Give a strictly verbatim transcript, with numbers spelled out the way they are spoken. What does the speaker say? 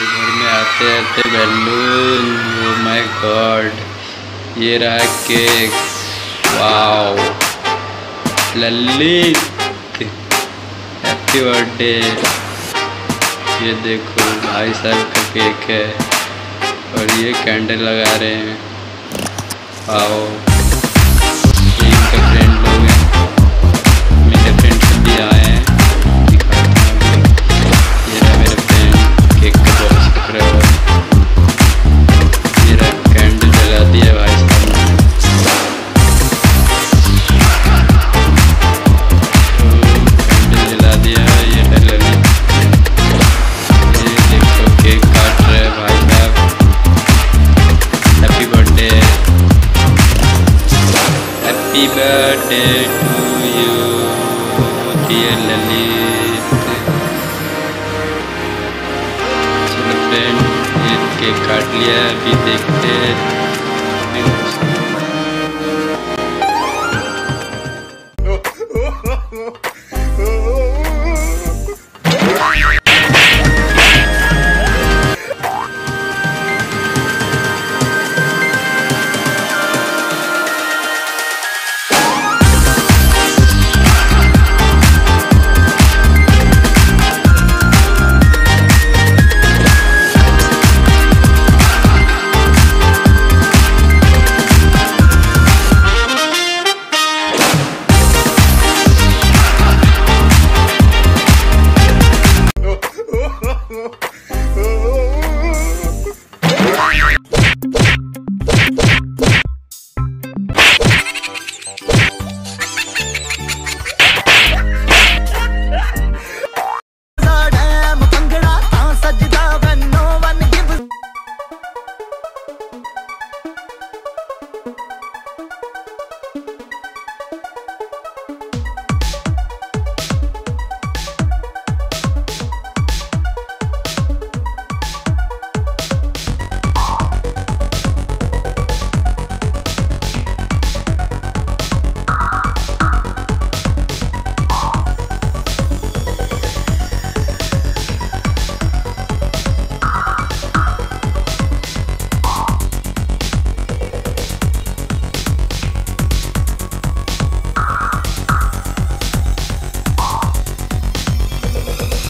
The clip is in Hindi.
घर में आते आते बैलून, ओ माय गॉड, ये रहा cake, wow, Lalit happy birthday. ये देखो भाई साहब का केक है और ये कैंडल लगा रहे हैं, वाओ। ये इनके फ्रेंड लोग हैं, मेरे फ्रेंड सब भी आए हैं, दिखाता हूँ। ये रहा मेरे फ्रेंड केक का बॉक्स पकड़ा हुआ, ये रहा कैंडल जला दिया भाई साहब ने, कैंडल जला दिया। ये डल ये देखो केक काट रहे हैं भाई साहब, happy birthday, happy birthday to you dear Lalit. चलो फ्रेंड, ये केक काट लिया, अभी देखते हैं